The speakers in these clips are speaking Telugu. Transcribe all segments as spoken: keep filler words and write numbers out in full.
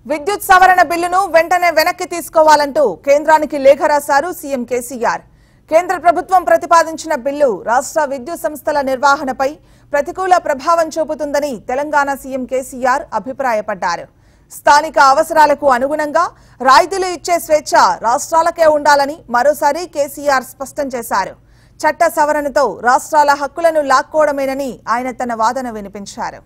విద్యుత్ సవరణ బిల్లును వెంటనే వెనక్కి తీసుకోవాలంటూ కేంద్రానికి లేఖ రాశారు సీఎం కేసీఆర్. కేంద్ర ప్రభుత్వం ప్రతిపాదించిన బిల్లు రాష్ట్ర విద్యుత్ సంస్థల నిర్వహణపై ప్రతికూల ప్రభావం చూపుతుందని తెలంగాణ సీఎం కేసీఆర్ అభిప్రాయపడ్డారు. స్థానిక అవసరాలకు అనుగుణంగా రాయితీలు ఇచ్చే స్వేచ్ఛ రాష్ట్రాలకే ఉండాలని మరోసారి కేసీఆర్ స్పష్టం చేశారు. చట్ట సవరణతో రాష్ట్రాల హక్కులను లాక్కోవడమేనని ఆయన తన వాదన వినిపించారు.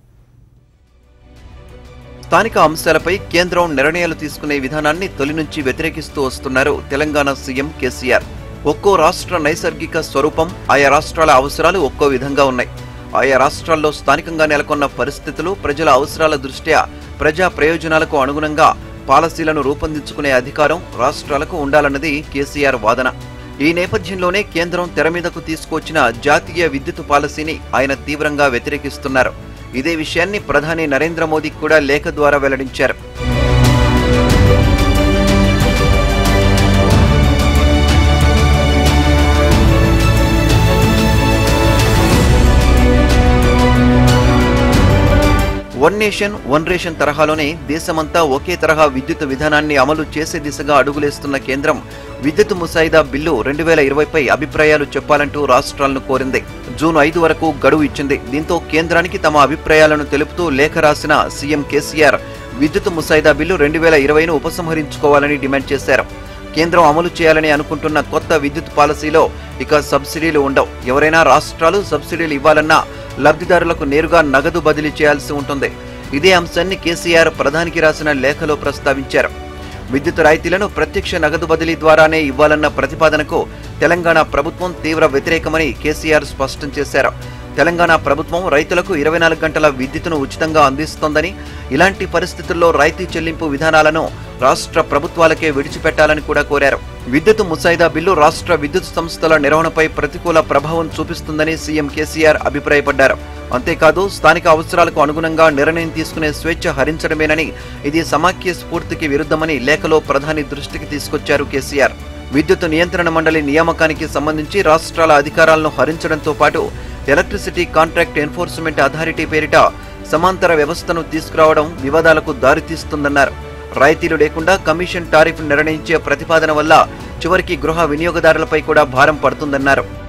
స్థానిక అంశాలపై కేంద్రం నిర్ణయాలు తీసుకునే విధానాన్ని తొలి నుంచి వ్యతిరేకిస్తూ వస్తున్నారు తెలంగాణ సీఎం కేసీఆర్. ఒక్కో రాష్ట్ర నైసర్గిక స్వరూపం, ఆయా రాష్ట్రాల అవసరాలు ఒక్కో విధంగా ఉన్నాయి. ఆయా రాష్ట్రాల్లో స్థానికంగా నెలకొన్న పరిస్థితులు, ప్రజల అవసరాల దృష్ట్యా ప్రజా ప్రయోజనాలకు అనుగుణంగా పాలసీలను రూపొందించుకునే అధికారం రాష్ట్రాలకు ఉండాలన్నది కేసీఆర్ వాదన. ఈ నేపథ్యంలోనే కేంద్రం తెర మీదకు తీసుకొచ్చిన జాతీయ విద్యుత్ పాలసీని ఆయన తీవ్రంగా వ్యతిరేకిస్తున్నారు. ఇదే విషయాన్ని ప్రధాని నరేంద్ర మోదీ కూడా లేఖ ద్వారా వెల్లడించారు. వన్ నేషన్ వన్ రేషన్ తరహాలోనే దేశమంతా ఒకే తరహా విద్యుత్ విధానాన్ని అమలు చేసే దిశగా అడుగులేస్తున్న కేంద్రం విద్యుత్ ముసాయిదా బిల్లు రెండు వేల ఇరవైపై అభిప్రాయాలు చెప్పాలంటూ రాష్ట్రాలను కోరింది. జూన్ ఐదు వరకు గడువు ఇచ్చింది. దీంతో కేంద్రానికి తమ అభిప్రాయాలను తెలుపుతూ లేఖ రాసిన సీఎం కేసీఆర్ విద్యుత్ ముసాయిదా బిల్లు రెండు వేల ఇరవైను ఉపసంహరించుకోవాలని డిమాండ్ చేశారు. కేంద్రం అమలు చేయాలని అనుకుంటున్న కొత్త విద్యుత్ పాలసీలో ఇక సబ్సిడీలు ఉండవు. ఎవరైనా రాష్ట్రాలు సబ్సిడీలు ఇవ్వాలన్నా లబ్ధిదారులకు నేరుగా నగదు బదిలీ చేయాల్సి ఉంటుంది. ఇదే అంశాన్ని కేసీఆర్ ప్రధానికి రాసిన లేఖలో ప్రస్తావించారు. విద్యుత్ రాయితీలను ప్రత్యక్ష నగదు బదిలీ ద్వారానే ఇవ్వాలన్న ప్రతిపాదనకు తెలంగాణ ప్రభుత్వం తీవ్ర వ్యతిరేకమని కేసీఆర్ స్పష్టం చేశారు. తెలంగాణ ప్రభుత్వం రైతులకు ఇరవై నాలుగు గంటల విద్యుత్తును ఉచితంగా అందిస్తోందని, ఇలాంటి పరిస్థితుల్లో రాయితీ చెల్లింపు విధానాలను రాష్ట్ర ప్రభుత్వాలకే విడిచిపెట్టాలని కూడా కోరారు. విద్యుత్ ముసాయిదా బిల్లు రాష్ట్ర విద్యుత్ సంస్థల నిర్వహణపై ప్రతికూల ప్రభావం చూపిస్తుందని సీఎం కేసీఆర్ అభిప్రాయపడ్డారు. అంతేకాదు, స్థానిక అవసరాలకు అనుగుణంగా నిర్ణయం తీసుకునే స్వేచ్ఛ హరించడమేనని, ఇది సమాఖ్య స్ఫూర్తికి విరుద్ధమని లేఖలో ప్రధాని దృష్టికి తీసుకొచ్చారు కేసీఆర్. విద్యుత్ నియంత్రణ మండలి నియామకానికి సంబంధించి రాష్ట్రాల అధికారాలను హరించడంతో పాటు ఎలక్ట్రిసిటీ కాంట్రాక్ట్ ఎన్ఫోర్స్మెంట్ అథారిటీ పేరిట సమాంతర వ్యవస్థను తీసుకురావడం వివాదాలకు దారితీస్తుందన్నారు. రాయితీలు లేకుండా కమిషన్ టారిఫ్ నిర్ణయించే ప్రతిపాదన వల్ల చివరికి గృహ వినియోగదారులపై కూడా భారం పడుతుందన్నారు.